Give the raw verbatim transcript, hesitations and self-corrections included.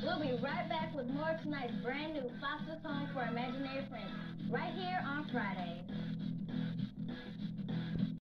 We'll be right back with more of tonight's brand new Foster's Home for Imaginary Friends, right here on Fridays.